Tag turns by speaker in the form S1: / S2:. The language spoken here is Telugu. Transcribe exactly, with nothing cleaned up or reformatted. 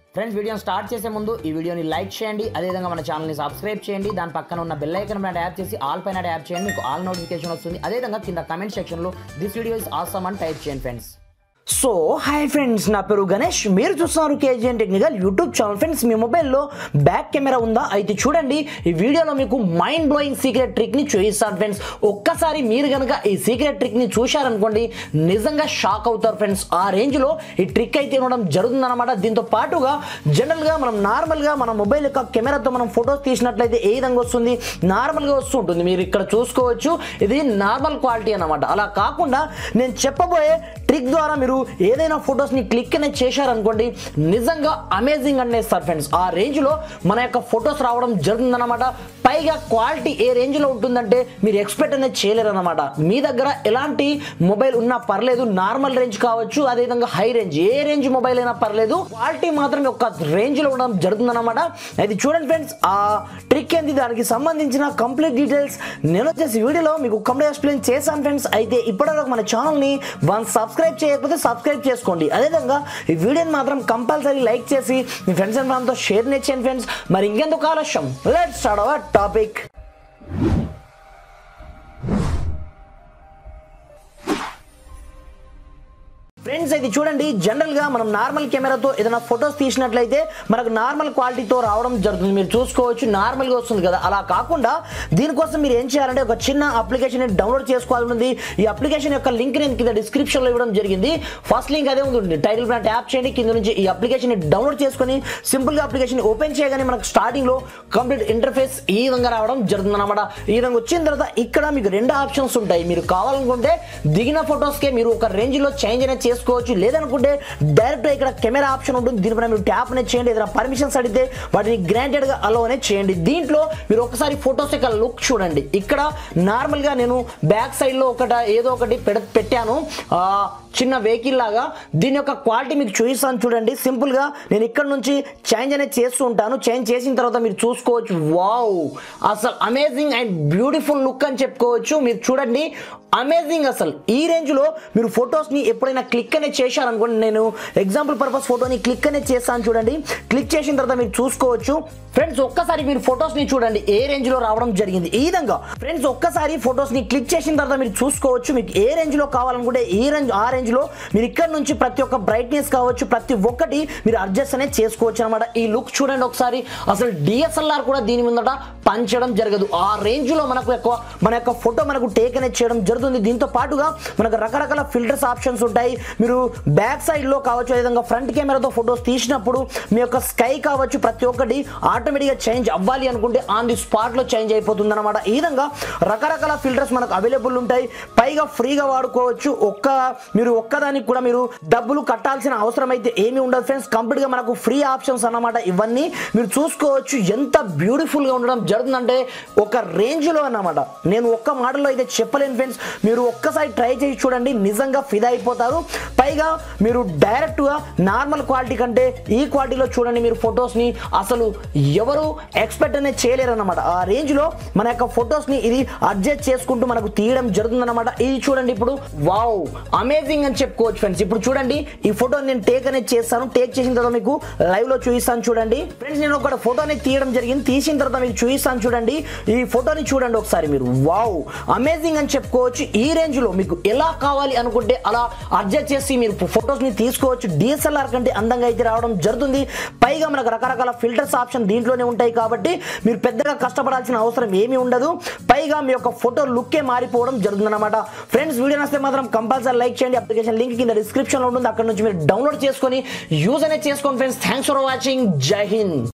S1: ఫ్రెండ్స్ వీడియోని స్టార్ట్ చేసే ముందు ఈ వీడియోని లైక్ చేయండి, అదేవిధంగా మన ఛానల్ని సబ్స్క్రైబ్ చేయండి, దాని పక్కన ఉన్న బెల్ ఐకాన్ పైన ట్యాప్ చేసి ఆల్ పైన ట్యాప్ చేయండి, మీకు ఆల్ నోటిఫికేషన్ వస్తుంది. అదేవిధంగా కింద కమెంట్ సెక్షన్లో దిస్ వీడియో ఇస్ ఆసమ్ అని టైప్ చేయండి ఫ్రెండ్స్. సో హాయ్ ఫ్రెండ్స్, నా పేరు గణేష్, మీరు చూస్తున్నారు KGN technical YouTube channel. Friends మీ మొబైల్లో బ్యాక్ కెమెరా ఉందా? అయితే చూడండి, ఈ వీడియోలో మీకు మైండ్ బ్లోయింగ్ సీక్రెట్ ట్రిక్ని చూపిస్తాను ఫ్రెండ్స్. ఒక్కసారి మీరు కనుక ఈ సీక్రెట్ ట్రిక్ని చూశారనుకోండి, నిజంగా షాక్ అవుతారు ఫ్రెండ్స్. ఆ రేంజ్లో ఈ ట్రిక్ అయితే ఉండడం జరుగుతుందన్నమాట. దీంతో పాటుగా జనరల్గా మనం నార్మల్గా మన మొబైల్ యొక్క కెమెరాతో మనం ఫొటోస్ తీసినట్లయితే ఏ విధంగా వస్తుంది? నార్మల్గా వస్తుంటుంది. మీరు ఇక్కడ చూసుకోవచ్చు, ఇది నార్మల్ క్వాలిటీ అన్నమాట. అలా కాకుండా నేను చెప్పబోయే ట్రిక్ ద్వారా మీరు ఏదైనా ఫొటోస్ని క్లిక్ అనేది చేశారనుకోండి, నిజంగా అమేజింగ్ అనేస్తారు ఫ్రెండ్స్. ఆ రేంజ్లో మన యొక్క ఫొటోస్ రావడం జరుగుతుందన్నమాట. పైగా క్వాలిటీ ఏ రేంజ్లో ఉంటుందంటే మీరు ఎక్స్పెక్ట్ అనేది చేయలేరు అనమాట. మీ దగ్గర ఎలాంటి మొబైల్ ఉన్నా పర్లేదు, నార్మల్ రేంజ్ కావచ్చు, అదేవిధంగా హై రేంజ్, ఏ రేంజ్ మొబైల్ అయినా పర్లేదు, క్వాలిటీ మాత్రం ఒక రేంజ్లో ఉండడం జరుగుతుందన్నమాట. అయితే చూడండి ఫ్రెండ్స్, ఆ ట్రిక్ ఏంటి, దానికి సంబంధించిన కంప్లీట్ డీటెయిల్స్ నేను వచ్చేసి వీడియోలో మీకు కంప్లీట్ ఎక్స్ప్లెయిన్ చేశాను ఫ్రెండ్స్. అయితే ఇప్పటివరకు మన ఛానల్ని వన్ సబ్స్క్రైబ్ చేయకపోతే సబ్స్క్రైబ్ చేసుకోండి. అదేవిధంగా ఈ వీడియోని మాత్రం కంపల్సరీ లైక్ చేసి మీ ఫ్రెండ్స్ అండ్ ఫ్యామిలీతో షేర్ చేయండి ఫ్రెండ్స్. మరి ఇంకెందుకు ఆలస్యం, let's start our topic. Friends అయితే చూడండి, జనరల్గా మనం నార్మల్ కెమెరాతో ఏదైనా ఫొటోస్ తీసినట్లయితే మనకు నార్మల్ క్వాలిటీతో రావడం జరుగుతుంది. మీరు చూసుకోవచ్చు, నార్మల్గా వస్తుంది కదా. అలా కాకుండా దీనికోసం మీరు ఏం చేయాలంటే ఒక చిన్న అప్లికేషన్ డౌన్లోడ్ చేసుకోవాలి ఉంది. ఈ అప్లికేషన్ యొక్క లింక్ నేను కింద డిస్క్రిప్షన్లో ఇవ్వడం జరిగింది. ఫస్ట్ లింక్ అదే ఉంటుంది, టైటిల్ పైన ట్యాప్ చేయండి. కింద నుంచి ఈ అప్లికేషన్ డౌన్లోడ్ చేసుకొని సింపుల్గా అప్లికేషన్ ఓపెన్ చేయగానే మనకు స్టార్టింగ్లో కంప్లీట్ ఇంటర్ఫేస్ ఈ విధంగా రావడం జరుగుతుంది అనమాట. ఈ విధంగా వచ్చిన తర్వాత ఇక్కడ మీకు రెండు ఆప్షన్స్ ఉంటాయి. మీరు కావాలనుకుంటే దిగిన ఫొటోస్కే మీరు ఒక రేంజ్లో చేంజ్ అనేది చేసుకోవచ్చు, లేదనుకుంటే డైరెక్ట్ ఇక్కడ కెమెరా ఆప్షన్ ఉంటుంది, దీనిపైన మీరు ట్యాప్ అనేది చేయండి. ఏదైనా పర్మిషన్స్ అడిగితే వాటిని గ్రాంటెడ్ గా అలో అనేది చేయండి. దీంట్లో మీరు ఒకసారి ఫొటోస్ యొక్క లుక్ చూడండి. ఇక్కడ నార్మల్ గా నేను బ్యాక్ సైడ్ లో ఒకట ఏదో ఒకటి పెట్టాను, ఆ చిన్న వెహికల్ లాగా. దీని యొక్క క్వాలిటీ మీకు చూపిస్తాను చూడండి. సింపుల్ గా నేను ఇక్కడ నుంచి చేంజ్ అనేది చేస్తూ ఉంటాను. చేంజ్ చేసిన తర్వాత మీరు చూసుకోవచ్చు, వావ్, అసలు అమేజింగ్ అండ్ బ్యూటిఫుల్ లుక్ అని చెప్పుకోవచ్చు. మీరు చూడండి, అమేజింగ్. అసలు ఈ రేంజ్ లో మీరు ఫొటోస్ ని ఎప్పుడైనా క్లిక్ అనేది చేశారనుకోండి, నేను ఎగ్జాంపుల్ పర్పస్ ఫోటోని క్లిక్ అనేది చేస్తాను చూడండి. క్లిక్ చేసిన తర్వాత మీరు చూసుకోవచ్చు ఫ్రెండ్స్, ఒక్కసారి మీరు ఫొటోస్ ని చూడండి ఏ రేంజ్ లో రావడం జరిగింది. ఈ విధంగా ఫ్రెండ్స్ ఒక్కసారి ఫొటోస్ ని క్లిక్ చేసిన తర్వాత మీరు చూసుకోవచ్చు, మీకు ఏ రేంజ్ లో కావాలనుకుంటే ఈ రేంజ్ ఆ రేంజ్ లో మీరు ఇక్కడ నుంచి ప్రతి ఒక్క బ్రైట్నెస్ కావచ్చు, ప్రతి ఒక్కటి మీరు అడ్జస్ట్ అనేది చేసుకోవచ్చు అనమాట. ఈ లుక్ చూడండి ఒకసారి, అసలు డిఎస్ఎల్ఆర్ కూడా దీని ముందట పంచడం జరగదు. ఆ రేంజ్ లో మనకు ఎక్కువ మన యొక్క ఫోటో మనకు టేక్ అనేది చేయడం జరుగుతుంది. దీంతో పాటుగా మనకు రకరకాల ఫిల్టర్స్ ఆప్షన్స్ ఉంటాయి. మీరు బ్యాక్ సైడ్ లో కావచ్చు, అదేవిధంగా ఫ్రంట్ కెమెరాతో ఫొటోస్ తీసినప్పుడు మీ యొక్క స్కై కావచ్చు, ప్రతి ఒక్కటి ఆటోమేటిక్గా చేంజ్ అవ్వాలి అనుకుంటే ఆన్ ది స్పాట్ లో చేంజ్ అయిపోతుంది అనమాట. ఈ విధంగా రకరకాల ఫిల్టర్స్ మనకు అవైలబుల్ ఉంటాయి. పైగా ఫ్రీగా వాడుకోవచ్చు. ఒక్క మీరు ఒక్కదానికి కూడా మీరు డబ్బులు కట్టాల్సిన అవసరం అయితే ఏమీ ఉండదు ఫ్రెండ్స్. కంప్లీట్ గా మనకు ఫ్రీ ఆప్షన్స్ అన్నమాట. ఇవన్నీ మీరు చూసుకోవచ్చు, ఎంత బ్యూటిఫుల్ గా ఉండడం జరుగుతుందంటే ఒక రేంజ్ లో అన్నమాట. నేను ఒక్క మాటలో అయితే చెప్పలేను ఫ్రెండ్స్. మీరు ఒక్కసారి ట్రై చేసి చూడండి, నిజంగా ఫిదా అయిపోతారు. పైగా మీరు డైరెక్ట్ గా నార్మల్ క్వాలిటీ కంటే ఈ క్వాలిటీలో చూడండి మీరు ఫొటోస్ ని, అసలు ఎవరు ఎక్స్పెక్ట్ అనేది చేయలేరు అన్నమాట. ఆ రేంజ్ లో మన యొక్క ఫొటోస్ ని ఇది అడ్జస్ట్ చేసుకుంటూ మనకు తీయడం జరుగుతుంది అనమాట. ఇది చూడండి, ఇప్పుడు వావ్, అమేజింగ్ అని చెప్పుకోవచ్చు ఫ్రెండ్స్. ఇప్పుడు చూడండి, ఈ ఫోటో నేను టేక్ అనేది చేస్తాను. టేక్ చేసిన తర్వాత మీకు లైవ్ లో చూపిస్తాను చూడండి ఫ్రెండ్స్. నేను ఒక ఫోటో అనేది తీయడం జరిగింది. తీసిన తర్వాత మీకు చూపిస్తాను చూడండి. ఈ ఫోటోని చూడండి ఒకసారి మీరు, వావ్, అమేజింగ్ అని చెప్పుకోవచ్చు. ఈ రేంజ్ లో మీకు ఎలా కావాలి అనుకుంటే అలా అడ్జస్ట్ చేసి మీరు ఫొటోస్ ని తీసుకోవచ్చు. డిఎస్ఎల్ఆర్ కంటే అందంగా అయితే రావడం జరుగుతుంది. పైగా మనకు రకరకాల ఫిల్టర్స్ ఆప్షన్ దీంట్లోనే ఉంటాయి కాబట్టి మీరు పెద్దగా కష్టపడాల్సిన అవసరం ఏమీ ఉండదు. పైగా మీ యొక్క ఫోటో లుక్కే మారిపోవడం జరుగుతుంది అనమాట. ఫ్రెండ్స్ వీడియో నచ్చితే మాత్రం కంపల్సరీ లైక్ చేయండి. అప్లికేషన్ లింక్ కింద డిస్క్రిప్షన్ లో ఉంటుంది, అక్కడ నుంచి మీరు డౌన్లోడ్ చేసుకొని యూజ్ అనేది చేసుకోండి ఫ్రెండ్స్. Thanks for watching. జై హింద్.